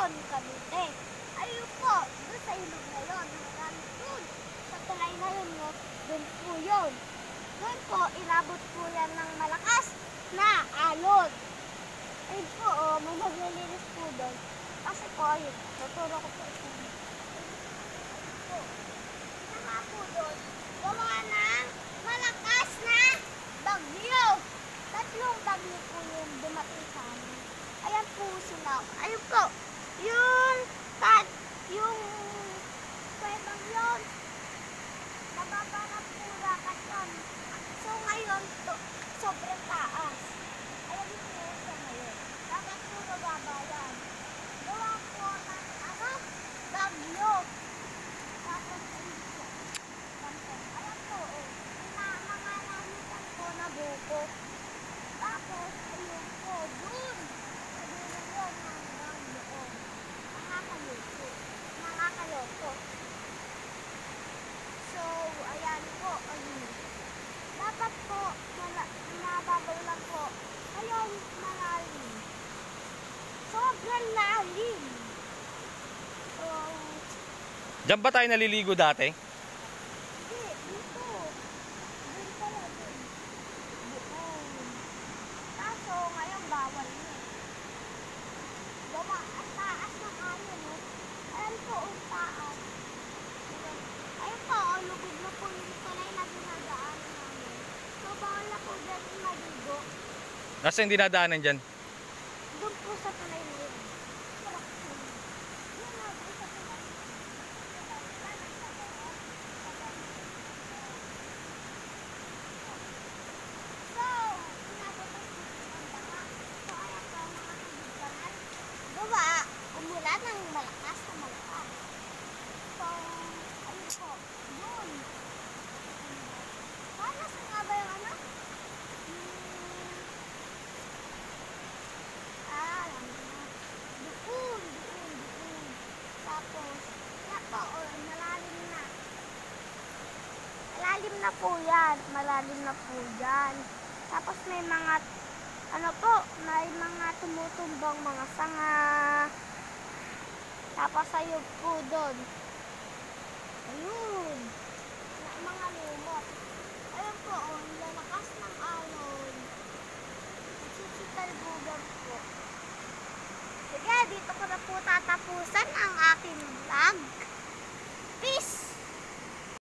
Quezon, Cavite. Ayun po, doon sa ilog na yun, hanggang doon, sa tulay na yun, no? Doon po yun. Doon po, inabot po yan ng malakas na alon. Ayun po, may maglilinis po doon. Kasi po, ayun, tuturo ko po ito. Ayun po, saka po doon, gawa ng malakas na bagyo. Tatlong bagyo po yung dumating sa amin. Ayan po sila. Ayun po, yung kwebang yun, nababarap po rakat yun. So ngayon, sobrang taas. Ayan po siya ngayon. Dapat po nababayan. Gawa po ng bagyo. Tapos ayun po. Ayan po, mga lamitan po na buko. Tapos, ayun po, dun. Sabihin yun hanggang doon. Nakakaloko. So, ayan po, ayun. Dapat po, nababaw lang po. Ayun, malalim. Sobrang lalim. So, Diyan ba tayo naliligo dati? hindi, dito. Dun pala, dun. Doon. Kaso, ngayon bawal na. Gawa, ang taas ng ano, no? Ayan po, ang taas. Ayun po, lubog na po yung tulay na dinadaanan namin. So, bawal na po dyan yung maligo. Nasa yung dinadaanan dyan? Doon po sa tulay na yun. Yun na, doon sa tulay. So, inabutan po ang baka. So, ayan po ang mga kaibigan. Gawa, umulan ng malakas na malakas. So, ayun po, yun. Paano sa nga ba yung ano? Alam mo na. Doon. Tapos, yan po, malalim na. Malalim na po yan. Tapos may mga, may mga tumutumbang mga sanga. Tapos ayun po doon. Ayun.